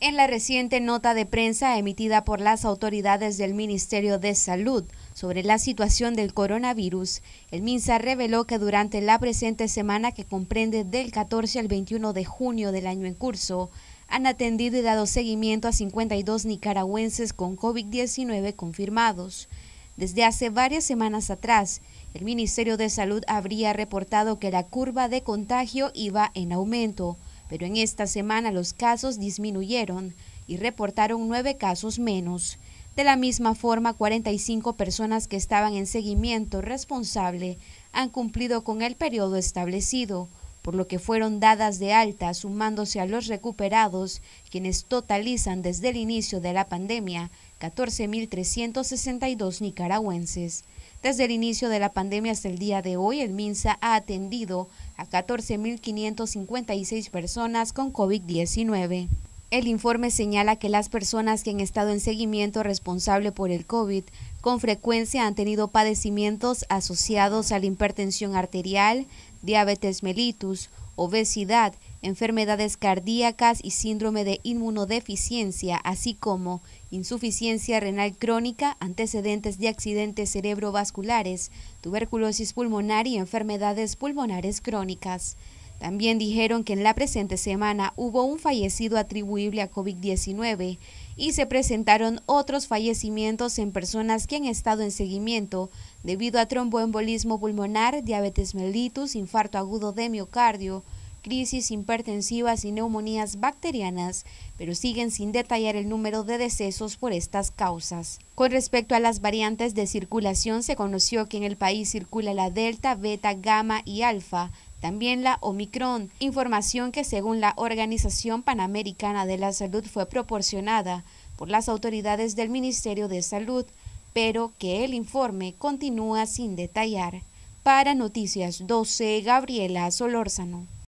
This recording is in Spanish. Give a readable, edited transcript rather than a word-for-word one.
En la reciente nota de prensa emitida por las autoridades del Ministerio de Salud sobre la situación del coronavirus, el MINSA reveló que durante la presente semana, que comprende del 14 al 21 de junio del año en curso, han atendido y dado seguimiento a 52 nicaragüenses con COVID-19 confirmados. Desde hace varias semanas atrás, el Ministerio de Salud habría reportado que la curva de contagio iba en aumento, pero en esta semana los casos disminuyeron y reportaron 9 casos menos. De la misma forma, 45 personas que estaban en seguimiento responsable han cumplido con el periodo establecido, por lo que fueron dadas de alta, sumándose a los recuperados, quienes totalizan desde el inicio de la pandemia 14.362 nicaragüenses. Desde el inicio de la pandemia hasta el día de hoy, el MINSA ha atendido a 14.556 personas con COVID-19. El informe señala que las personas que han estado en seguimiento responsable por el COVID con frecuencia han tenido padecimientos asociados a la hipertensión arterial, diabetes mellitus, obesidad, enfermedades cardíacas y síndrome de inmunodeficiencia, así como insuficiencia renal crónica, antecedentes de accidentes cerebrovasculares, tuberculosis pulmonar y enfermedades pulmonares crónicas. También dijeron que en la presente semana hubo un fallecido atribuible a COVID-19 y se presentaron otros fallecimientos en personas que han estado en seguimiento debido a tromboembolismo pulmonar, diabetes mellitus, infarto agudo de miocardio, crisis hipertensivas y neumonías bacterianas, pero siguen sin detallar el número de decesos por estas causas. Con respecto a las variantes de circulación, se conoció que en el país circula la Delta, Beta, Gamma y Alfa, también la Omicron, información que según la Organización Panamericana de la Salud fue proporcionada por las autoridades del Ministerio de Salud, pero que el informe continúa sin detallar. Para Noticias 12, Gabriela Solórzano.